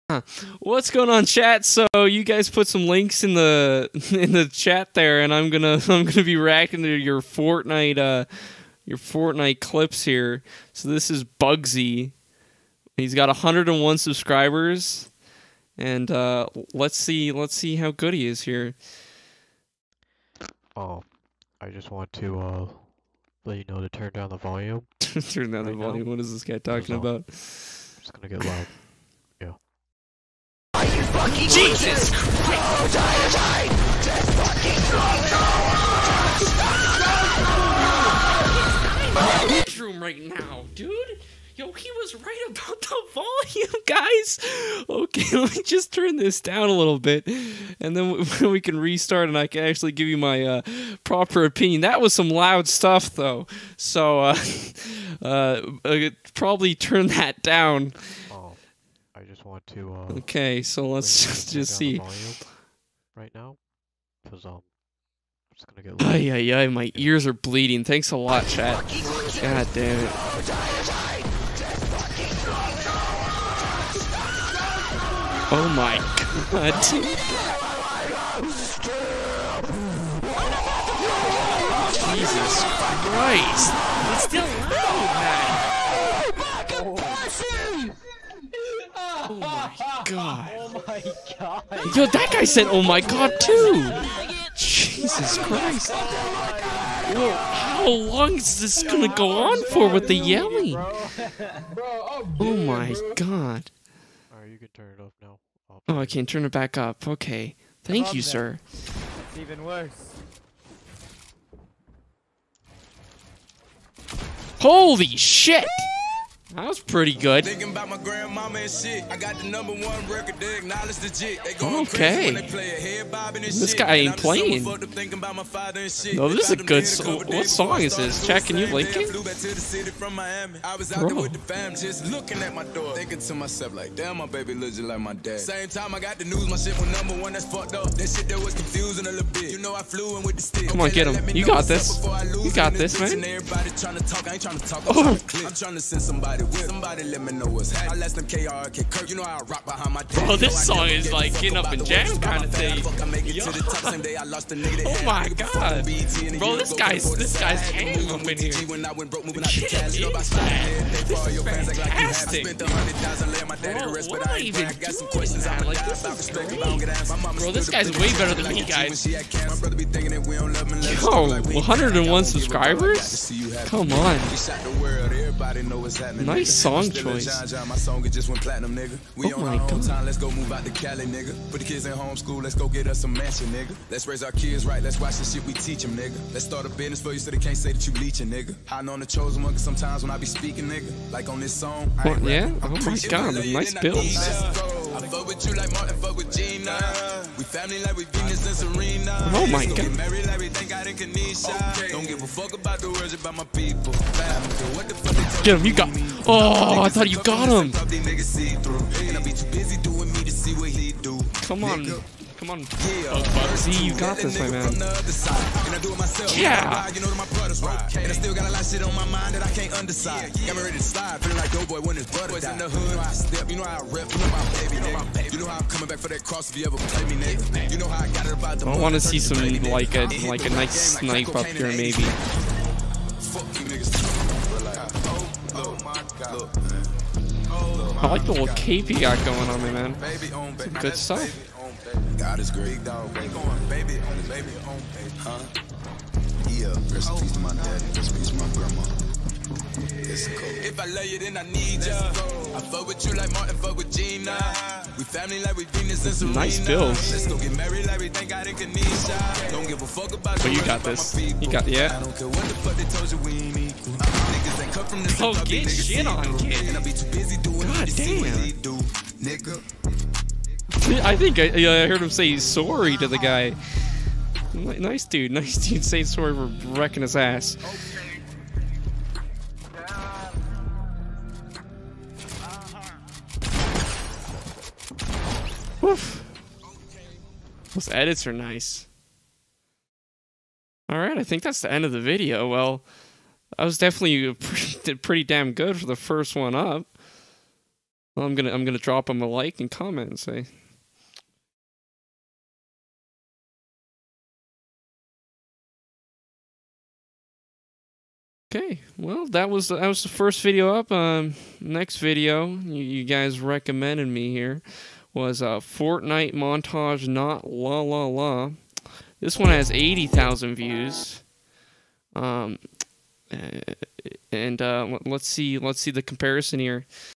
What's going on, chat? So you guys put some links in the chat there, and I'm gonna be reacting to your Fortnite clips here. So this is Bugsy. He's got 101 subscribers, and let's see how good he is here. I just want to let you know to turn down the volume. Turn down the volume. Now. What is this guy talking about? It's gonna get loud. Yeah. Jesus Christ! Bedroom right now, dude. Yo, he was right about the volume, guys. Okay, let me just turn this down a little bit, and then we can restart, and I can actually give you my proper opinion. That was some loud stuff, though. So, probably turn that down. I just want to. Okay, so let's just see. Right now, because it's gonna get. Ay, my ears are bleeding. Thanks a lot, chat. God damn it. Oh my god. Jesus Christ. It's still loud, man. Oh my god. Oh my god. Yo, that guy said oh my god too. Jesus Christ. Whoa, how long is this gonna go on for with the yelling? Oh my god. Alright, you can turn it off now. Oh, I can't turn it back up. Okay. Thank you, sir. It's even worse. Holy shit! That was pretty good. Thinking about my grandmama and shit. I got the #1 record, they acknowledge the jit. They go okay. When they play a head bobbing and this shit. Guy ain't playing. No, this is a good song. What song is this? Chat, can you link it? I was out there with the fam, just looking at my door. Thinking to myself like, damn, my baby looks just like my dad. Same time I got the news, my shit was #1, that's fucked up. That shit that was confusing a little bit. You know I flew in with the stick. Come on, get him. You got this. You got this, man. Everybody trying to talk, I ain't trying to talk. I'm trying to send somebody. Somebody let me know what's happening. I let them KRK Kirk. You know I rock behind my dad. Oh, this song is like getting up and jam kind of thing. Oh my god. Bro, this guy's ham up in here. This is fantastic. Bro, what am I even doing, man? Like, this is great. Bro, this guy's way better than me, guys. Yo, 101 subscribers? Come on. Nice song choice. Oh my god. Let's go move out to Cali, nigga. Put the kids in homeschool, let's go get us some mansion, nigga. Let's raise our kids right, let's watch the shit we teach them, nigga. Let's start a business for you so they can't say that you leeching, nigga. I know I'm the chosen one, cause sometimes when I be speaking, nigga, like on this song, yeah? Oh my god, nice builds. I fuck with you like Martin, fuck with Gina. We family like we Venus and Serena. Oh my god. Married like we thank God in Kanisha. Don't give a fuck about the words about my people. What the fuck they told Get him, you got. Oh, I thought you got him. Come on. Come on. Oh, Bugsy, you got this, my man. Yeah. And I still got a lot of shit on my mind that I can't underside. Got me ready to slide, feeling like Doughboy when his brother died. In the hood, I step, you know how I rep, you know my baby, nigga. You know how I'm coming back for that cross if you ever play me, nigga. You know how I got it about the I want to see some, like a nice snipe up here, maybe. Fuck you niggas. I like the little cape you got going on, man. Some good stuff. God is great, dog. Baby on baby, huh? Yeah, rest in peace to my daddy, rest in peace to my grandma. If I love you, then I need ya. I fuck with you like Martin, fuck with Gina. We family like we Venus and Serena. Nice builds. Let's go get married like we thank God in Kanisha. Don't give a fuck about but you got this. You got, yeah. I don't care what the fuck they told you, we ain't equal. Niggas ain't cut from this. Oh, get shit on, kid. And I be too busy doing God damn. Nigga. I think I heard him say sorry to the guy. Nice dude saying sorry for wrecking his ass. Woof. Those edits are nice. Alright, I think that's the end of the video. Well, that was definitely pretty damn good for the first one up. Well, I'm gonna drop him a like and comment and say. Okay, well that was the first video up. Next video you guys recommended me here was Fortnite montage, not la la la. This one has 80,000 views. And let's see the comparison here.